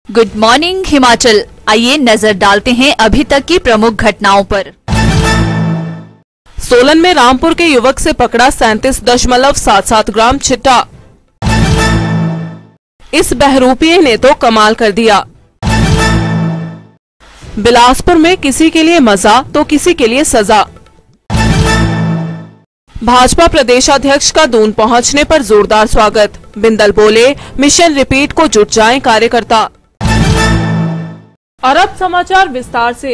Good morning Himachal. आइए नजर डालते हैं अभी तक की प्रमुख घटनाओं पर। सोलन में रामपुर के युवक से पकड़ा 37.77 ग्राम चिट्टा। इस बहरूपिये ने तो कमाल कर दिया। बिलासपुर में किसी के लिए मजा तो किसी के लिए सजा। भाजपा प्रदेशाध्यक्ष का दून पहुंचने पर जोरदार स्वागत। बिंदल बोले, मिशन रिपीट को जुट जाएं कार्यकर्ता। और अब समाचार विस्तार से।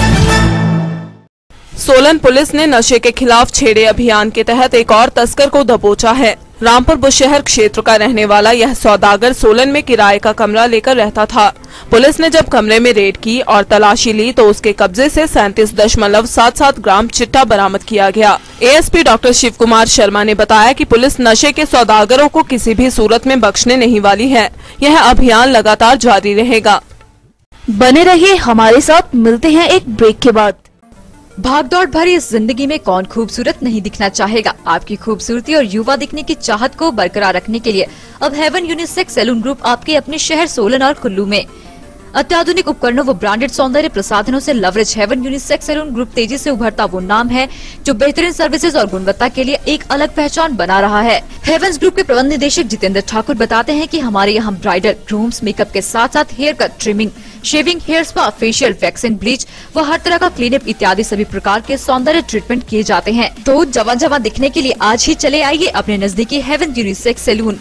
सोलन पुलिस ने नशे के खिलाफ छेड़े अभियान के तहत एक और तस्कर को दबोचा है। रामपुर बुशहर क्षेत्र का रहने वाला यह सौदागर सोलन में किराए का कमरा लेकर रहता था। पुलिस ने जब कमरे में रेड की और तलाशी ली तो उसके कब्जे से 37.77 ग्राम चिट्टा बरामद किया गया। एएसपी डॉक्टर शिव कुमार शर्मा ने बताया कि पुलिस नशे के सौदागरों को किसी भी सूरत में बख्शने नहीं वाली है। यह अभियान लगातार जारी रहेगा। बने रहिए हमारे साथ, मिलते हैं एक ब्रेक के बाद। भागदौड़ भरी इस जिंदगी में कौन खूबसूरत नहीं दिखना चाहेगा। आपकी खूबसूरती और युवा दिखने की चाहत को बरकरार रखने के लिए अब हेवन यूनिसेक्स सैलून ग्रुप आपके अपने शहर सोलन और कुल्लू में अत्याधुनिक उपकरणों व ब्रांडेड सौंदर्य प्रसाधनों से leverage heaven unisex salon group तेजी से उभरता वो नाम है जो बेहतरीन सर्विसेज और गुणवत्ता के लिए एक अलग पहचान बना रहा है। हेवंस ग्रुप के प्रबंध निदेशक जितेंद्र ठाकुर बताते हैं कि हमारे यहाँ ब्राइडल, ग्रूम्स, मेकअप के साथ साथ hair cut, trimming, shaving, hair spa, facial, waxing, bleach व हर तरह का क्लीनअप इत्यादि सभी प्रकार के सौंदर्य ट्रीटमेंट किए जाते हैं। तो जवान दिखने के लिए आज ही चले आइए अपने नजदीकी हेवन यूनिसेक्स सैलून।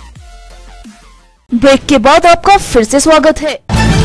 ब्रेक के बाद आपका फिर से स्वागत है।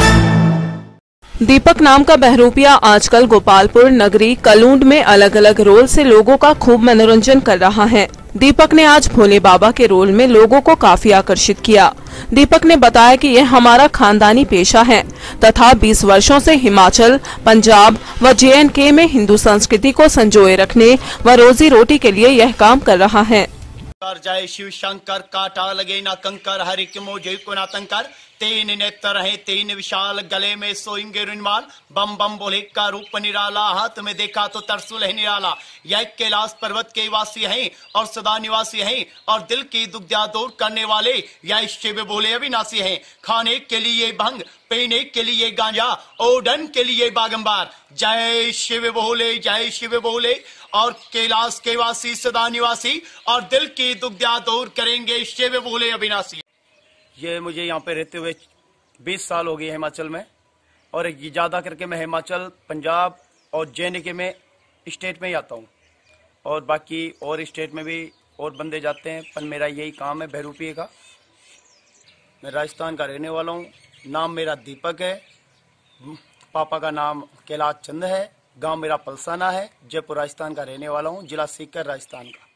दीपक नाम का बहरूपिया आजकल गोपालपुर, नगरी, कलूंड में अलग अलग रोल से लोगों का खूब मनोरंजन कर रहा है। दीपक ने आज भोले बाबा के रोल में लोगों को काफी आकर्षित किया। दीपक ने बताया कि यह हमारा खानदानी पेशा है तथा 20 वर्षों से हिमाचल, पंजाब व JNK में हिंदू संस्कृति को संजोए रखने व रोजी रोटी के लिए यह काम कर रहा है। जय शिव शंकर, काटा लगे ना कंकर, हरि के मोजे को ना तंकर, तीन नेत्र है तीन विशाल, गले में सोएंगे रुमाल, बम बम बोले का रूप निराला, हाथ में देखा तो तरसुल है निराला। यह कैलाश पर्वत के वासी हैं और सदा निवासी हैं और दिल की दुग्धा दूर करने वाले यह शिव बोले अविनाशी हैं। खाने के लिए भंग, पीने के लिए गांजा, ओढ़न के लिए बागंबार। जय शिव बोले, जय शिव बोले। और कैलाश के वासी, सदा निवासी और दिल की दुग्धा दूर करेंगे शिव बोले अविनाशी। ये मुझे यहाँ पे रहते हुए 20 साल हो गए हिमाचल में, और ज़्यादा करके मैं हिमाचल, पंजाब और JNK में स्टेट में ही आता हूँ, और बाकी और स्टेट में भी और बंदे जाते हैं, पर मेरा यही काम है बहरूपिये का। मैं राजस्थान का रहने वाला हूँ। नाम मेरा दीपक है, पापा का नाम कैलाश चंद है, गांव मेरा पलसाना है, जयपुर राजस्थान का रहने वाला हूँ, जिला सीकर राजस्थान का।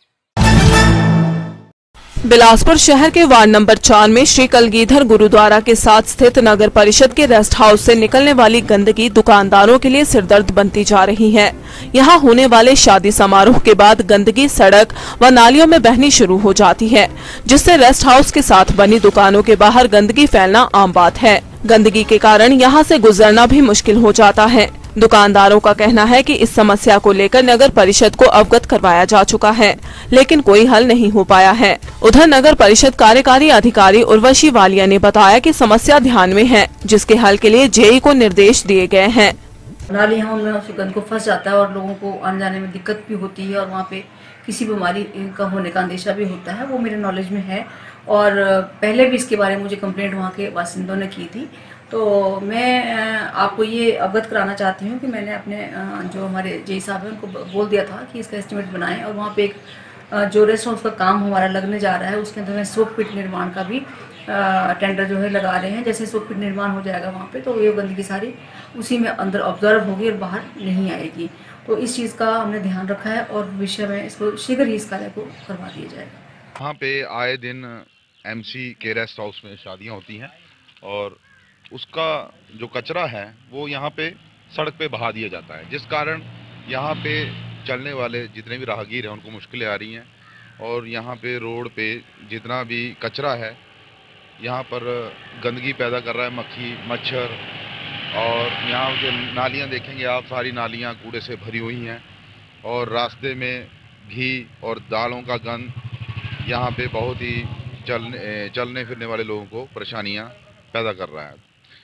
बिलासपुर शहर के वार्ड नंबर 4 में श्री कलगीधर गुरुद्वारा के साथ स्थित नगर परिषद के रेस्ट हाउस से निकलने वाली गंदगी दुकानदारों के लिए सिरदर्द बनती जा रही है। यहां होने वाले शादी समारोह के बाद गंदगी सड़क व नालियों में बहनी शुरू हो जाती है, जिससे रेस्ट हाउस के साथ बनी दुकानों के बाहर गंदगी फैलना आम बात है। गंदगी के कारण यहां से गुजरना भी मुश्किल हो जाता है। दुकानदारों का कहना है कि इस समस्या को लेकर नगर परिषद को अवगत करवाया जा चुका है, लेकिन कोई हल नहीं हो पाया है। उधर नगर परिषद कार्यकारी अधिकारी उर्वशी वालिया ने बताया कि समस्या ध्यान में है, जिसके हल के लिए JE को निर्देश दिए गए हैं। नाली उनमें सुगंध को फंस जाता है और लोगों को आने जाने में दिक्कत भी होती है, और वहाँ पे किसी बीमारी का होने का अंदेशा भी होता है। वो मेरे नॉलेज में है, और पहले भी इसके बारे में मुझे कंप्लेंट वहाँ के बासिंदों ने की थी। तो मैं आपको ये अवगत कराना चाहती हूँ कि मैंने अपने जो हमारे JE साहब हैं उनको बोल दिया था कि इसका एस्टिमेट बनाएं, और वहाँ पे एक जो रेस्ट हाउस का काम हमारा लगने जा रहा है उसके अंदर में सोक पिट निर्माण का भी टेंडर जो है लगा रहे हैं। जैसे सोक पिट निर्माण हो जाएगा वहाँ पे, तो ये गंदगी सारी उसी में अंदर ऑब्जर्व होगी और बाहर नहीं आएगी। तो इस चीज़ का हमने ध्यान रखा है और भविष्य में इसको शीघ्र ही इस कार्य को करवा दिया जाएगा। यहाँ पे आए दिन MC के रेस्ट हाउस में शादियाँ होती हैं, और उसका जो कचरा है वो यहाँ पे सड़क पे बहा दिया जाता है, जिस कारण यहाँ पे चलने वाले जितने भी राहगीर हैं उनको मुश्किलें आ रही हैं। और यहाँ पे रोड पे जितना भी कचरा है यहाँ पर गंदगी पैदा कर रहा है, मक्खी, मच्छर। और यहाँ जो नालियाँ देखेंगे आप, सारी नालियाँ कूड़े से भरी हुई हैं, और रास्ते में घी और दालों का गंध यहाँ पे बहुत ही चलने फिरने वाले लोगों को परेशानियाँ पैदा कर रहा है।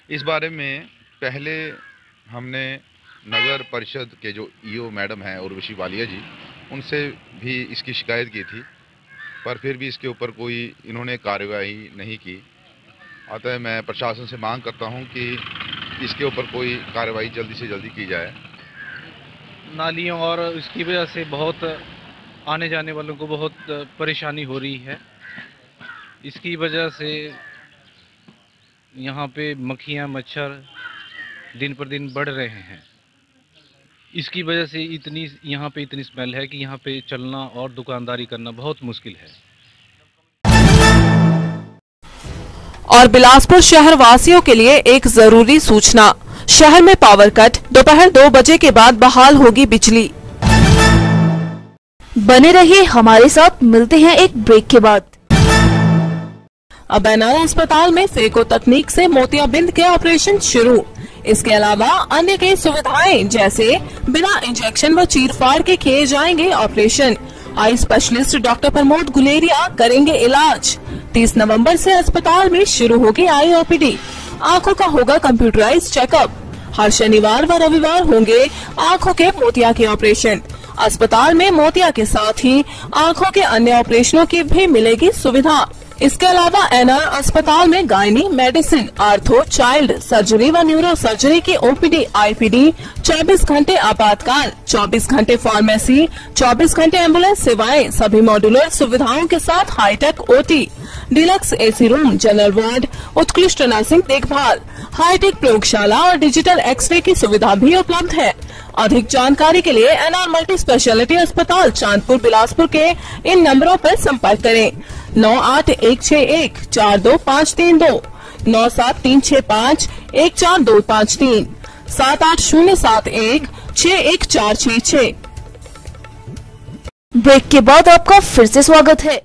इस बारे में पहले हमने नगर परिषद के जो ईओ मैडम हैं उर्वशी वालिया जी, उनसे भी इसकी शिकायत की थी, पर फिर भी इसके ऊपर कोई इन्होंने कार्रवाई नहीं की। अतः मैं प्रशासन से मांग करता हूं कि इसके ऊपर कोई कार्रवाई जल्दी से जल्दी की जाए। नालियों और इसकी वजह से बहुत आने जाने वालों को बहुत परेशानी हो रही है। इसकी वजह से यहाँ पे मक्खियाँ मच्छर दिन पर दिन बढ़ रहे हैं। इसकी वजह से यहाँ पे इतनी स्मेल है कि यहाँ पे चलना और दुकानदारी करना बहुत मुश्किल है। और बिलासपुर शहर वासियों के लिए एक जरूरी सूचना, शहर में पावर कट, दोपहर 2 बजे के बाद बहाल होगी बिजली। बने रहिए हमारे साथ, मिलते हैं एक ब्रेक के बाद। अब एनआर अस्पताल में फेको तकनीक से मोतियाबिंद के ऑपरेशन शुरू। इसके अलावा अन्य कई सुविधाएं जैसे बिना इंजेक्शन व चीरफाड़ के किए जाएंगे operation. Eye specialist doctor Pramod Guleria करेंगे इलाज। 30 नवंबर से अस्पताल में शुरू होगी आई ओपीडी। आँखों का होगा कंप्यूटराइज्ड चेकअप। हर शनिवार व रविवार होंगे आँखों के मोतिया के ऑपरेशन। अस्पताल में मोतिया के साथ ही आँखों के अन्य ऑपरेशनों की भी मिलेगी सुविधा। इसके अलावा एनआर अस्पताल में gynae, medicine, ortho, child surgery व न्यूरो सर्जरी की ओपीडी, आईपीडी, 24 घंटे आपातकाल, 24 घंटे फार्मेसी, 24 घंटे एम्बुलेंस सेवाएं, सभी मॉड्यूलर सुविधाओं के साथ hi-tech OT, deluxe AC room, general ward, उत्कृष्ट नर्सिंग देखभाल, हाईटेक प्रयोगशाला और डिजिटल एक्सरे की सुविधा भी उपलब्ध है। अधिक जानकारी के लिए एनआर मल्टी स्पेशलिटी अस्पताल चांदपुर बिलासपुर के इन नंबरों पर संपर्क करें। 9816142532, 9736514253, 7807161466। ब्रेक के बाद आपका फिर से स्वागत है।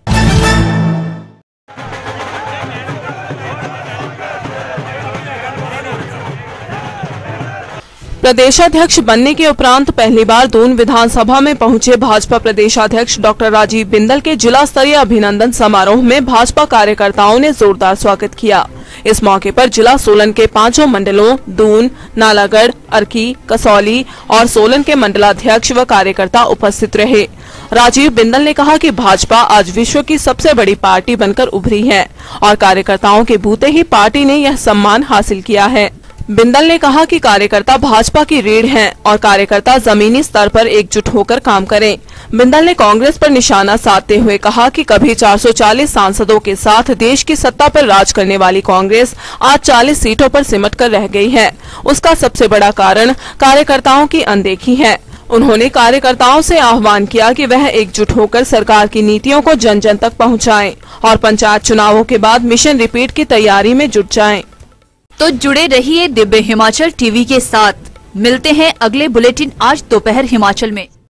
प्रदेशाध्यक्ष बनने के उपरांत पहली बार दून विधानसभा में पहुंचे भाजपा प्रदेशाध्यक्ष डॉक्टर राजीव बिंदल के जिला स्तरीय अभिनंदन समारोह में भाजपा कार्यकर्ताओं ने जोरदार स्वागत किया। इस मौके पर जिला सोलन के 5 मंडलों दून, नालागढ़, अर्की, कसौली और सोलन के मंडलाध्यक्ष व कार्यकर्ता उपस्थित रहे। राजीव बिंदल ने कहा कि भाजपा आज विश्व की सबसे बड़ी पार्टी बनकर उभरी है और कार्यकर्ताओं के बूते ही पार्टी ने यह सम्मान हासिल किया है। बिंदल ने कहा कि कार्यकर्ता भाजपा की रीढ़ हैं और कार्यकर्ता जमीनी स्तर पर एकजुट होकर काम करें। बिंदल ने कांग्रेस पर निशाना साधते हुए कहा कि कभी 440 सांसदों के साथ देश की सत्ता पर राज करने वाली कांग्रेस आज 40 सीटों पर सिमट कर रह गई है। उसका सबसे बड़ा कारण कार्यकर्ताओं की अनदेखी है। उन्होंने कार्यकर्ताओं से आह्वान किया कि वह एकजुट होकर सरकार की नीतियों को जन जन तक पहुँचाएं और पंचायत चुनावों के बाद मिशन रिपीट की तैयारी में जुट जाएं। तो जुड़े रहिए दिव्य हिमाचल टीवी के साथ। मिलते हैं अगले बुलेटिन आज दोपहर हिमाचल में।